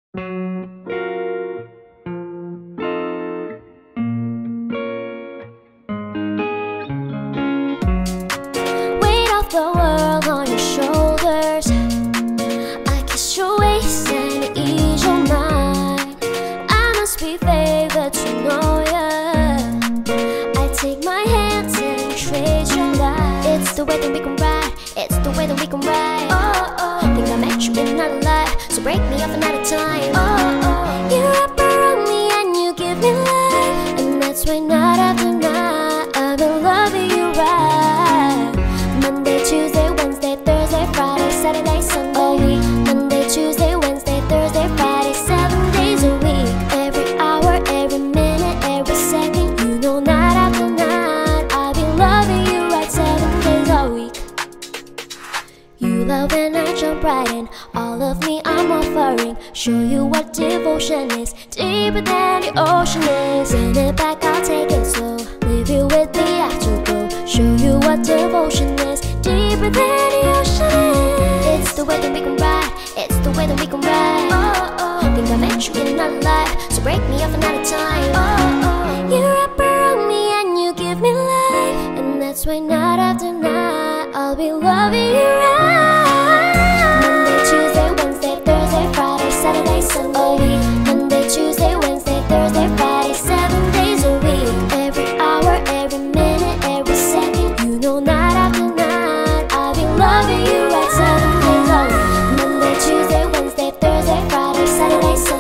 Weight of the world on your shoulders, I kiss your waist and ease your mind. I must be favored to know ya. I take my hands and trace your light. It's the way that we can ride, it's the way that we can ride. Oh, oh, think I met you in another life, so break me off another time. Oh, oh, you wrap around me and you give me life, and that's why night after night I've been loving you right. Monday, Tuesday, Wednesday, Thursday, Friday, Saturday, Sunday, Monday, Tuesday, Wednesday, Thursday, Friday, 7 days a week. Every hour, every minute, every second, you know night after night I've been loving you right 7 days a week. You love when I jump right in, all of me I'm offering. Show you what devotion is, deeper than the ocean is. Send it back, I'll take it slow, leave you with the afterglow. Show you what devotion is, deeper than the ocean is. It's the way that we can ride, it's the way that we can ride. Oh, oh, think I met you in another life, so break me off another time. Oh, oh, you wrap around me and you give me life, and that's why night after night I'll be loving you right. Monday, Tuesday, Wednesday, Thursday, Friday, Saturday, Sunday, Monday, Tuesday, Wednesday, Thursday, Friday, 7 days a week. Every hour, every minute, every second, you know night after night I'll be loving you right 7 days a week. Monday, Tuesday, Wednesday, Thursday, Friday, Saturday, Sunday,